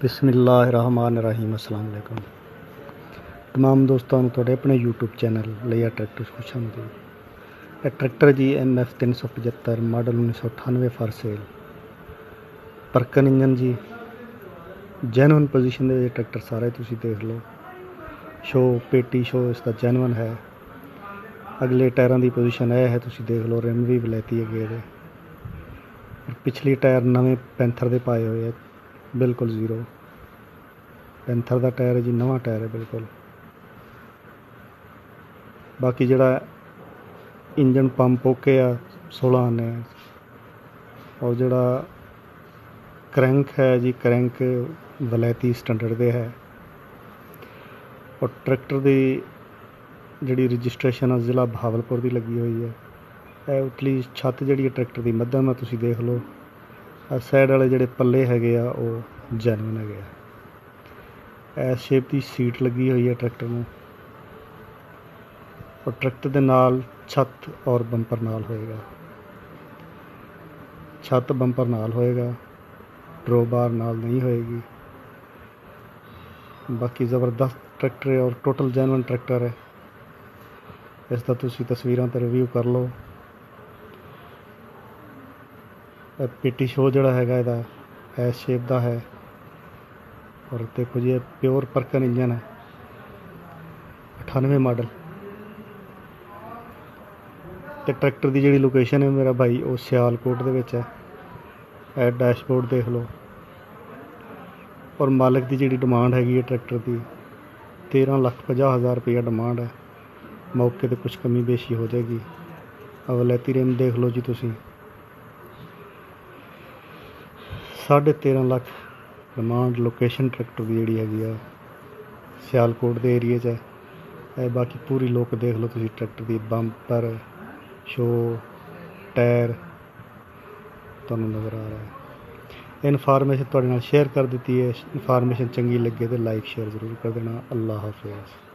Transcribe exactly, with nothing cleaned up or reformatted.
बिस्मिल्लाहिर्रहमानिर्रहीम। अस्सलाम वालेकुम तमाम दोस्तों तुहाडे अपने यूट्यूब चैनल लिया ट्रैक्टर खुश आमदीद। यह ट्रैक्टर जी एम एफ तीन सौ पचहत्तर मॉडल उन्नीस सौ अठानवे फॉर सेल। परकन इंजन जी जैनवन पोजीशन के ट्रैक्टर सारे तुसी देख लो। शो पेटी शो इसका जैनवन है। अगले टायरों की पोजीशन यह है, तुसी देख लो। रिम भी वलैती है गेरे। पिछली टायर नवे पैंथर के पाए हुए है, बिल्कुल जीरो। पैंथर का टायर है जी, नवा टायर है बिल्कुल। बाकी जड़ा इंजन पंप ओके आ सोलह आने, और जड़ा क्रैंक है जी, क्रैंक वलैती स्टैंडर्ड दे है। और ट्रैक्टर की जी रजिस्ट्रेशन जिला बहावलपुर की लगी हुई है। यह उतली छत जी ट्रैक्टर की मध्यम है, तुसी देख लो। साइड वाले जोड़े पल्ले है वो जैनवन है। एस शेप की सीट लगी हुई है ट्रैक्टर में। और ट्रैक्टर के नाल छत और बंपर नाल होएगा। छत बंपर नाल होएगा, ड्रो बार नाल नहीं होएगी। बाकी ज़बरदस्त ट्रैक्टर है और टोटल जैनवन ट्रैक्टर है। इसका तुसी तस्वीरों पर रिव्यू कर लो। पेटी शो जड़ा है यदा एस शेप का है। और देखो जी प्योर परकन इंजन है, अठानवे मॉडल। तो ट्रैक्टर की जी लोकेशन है मेरा भाई वो सियालकोट दे विच है। ए डैशबोर्ड देख लो। और मालिक की जी डिमांड हैगी ट्रैक्टर की तेरह लख पचास हज़ार रुपया डिमांड है। मौके पर कुछ कमी बेशी हो जाएगी। वलैती रिम देख लो जी तुसी, साढ़े तेरह लख डिमांड। लोकेशन ट्रैक्टर की जी हैगी सियालकोट के एरिए च है। बाकी पूरी लुक देख लो तुसी ट्रैक्टर की, बंपर शो टायर तुहानू नज़र आ रहा है। इनफॉर्मेशन तुहाडे नाल शेयर कर दी है। इनफॉर्मेशन चंगी लगे तो लाइक शेयर जरूर कर देना। अल्लाह हाफिज़।